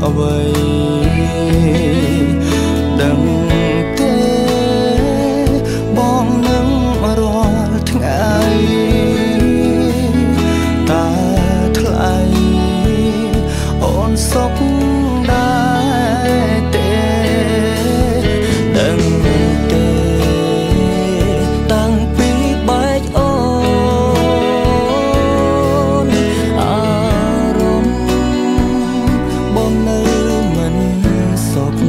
អ្វីដឹងទេបងនឹងរាល់ថ្ងៃតែថ្លៃអូនសុខដែរទេដឹងទេតាំងពីបែកអូនអារម្មណ៍បងនៅមិនសុខ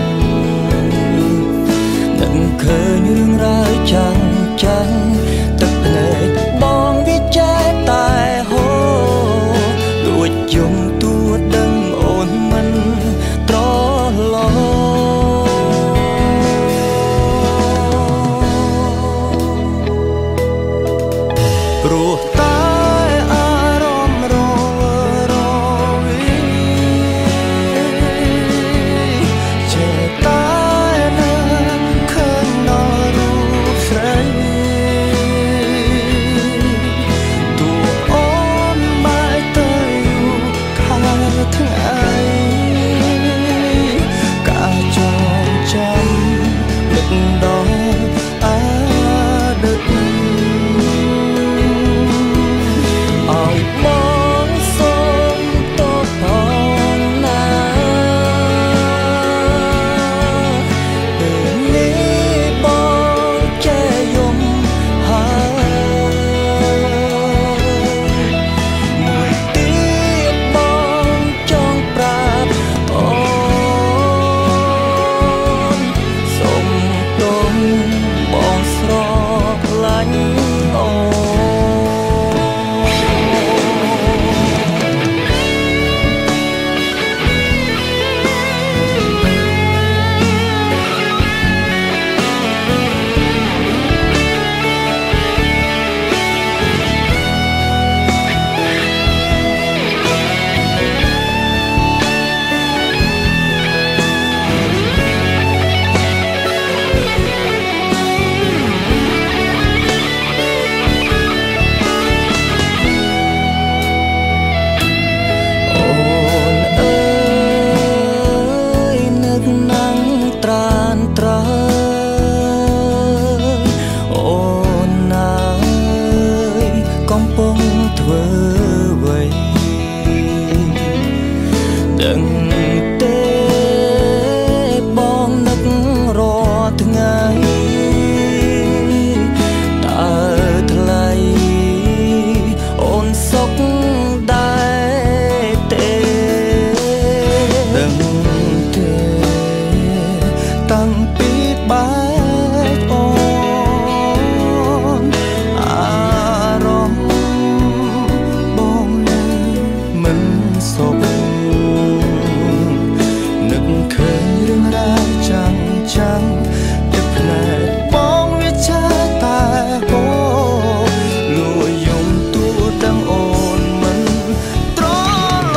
ដឹងឃើញរឿងរ៉ាវចាំងចាំងទឹកភ្នែកបងវាចេះតែហូរលួចយំទួដឹងអូនមិនត្រឡប់ព្រោះតែអារម្មណ៍រវីចេះតែនឹកឃើញដល់រូបស្រីទូអូនបែកទៅយូរខែថ្ងៃការចងចាំនឹកដល់អតីតឲ្យបងសូមតបផងណាពេលនេះបងចេះយំហើយមួយទៀតបងចង់ប្រាប់អូនសូមទងបងស្រឡាញ់អូនធ្វើអ្វីដឹងទេបងនឹករាល់ថ្ងៃតើថ្លៃអូនសុខដែរទេដឹងទេតាំងពីបែកអូនអារម្មណ៍សុខនឹកឃើញរឿងរ៉ាវចាំងចាំងទឹកភ្នែកបងវាចេះតែហូរលួចយំទួដឹងអូនមិនត្រឡ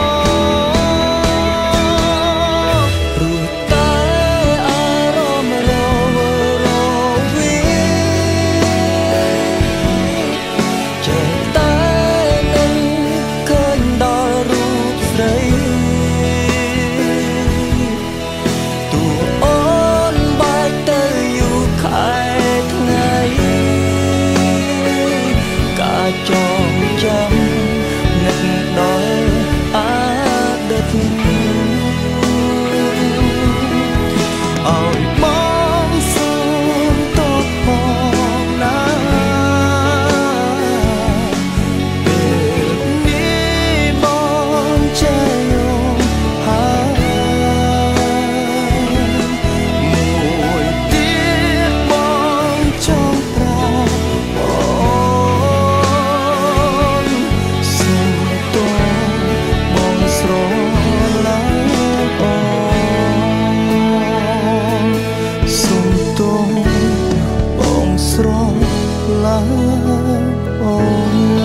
ប់ព្រោះតែអារម្មណ៍រវីចេះតែនឹងឃើញដល់ទូអូនបែកទៅយូរខែថ្ងៃការចងចាំនឹកដល់អតីតឲ្យបងសូមតបផងណាពេលនេះបងចេះស្រឡាញ់អូន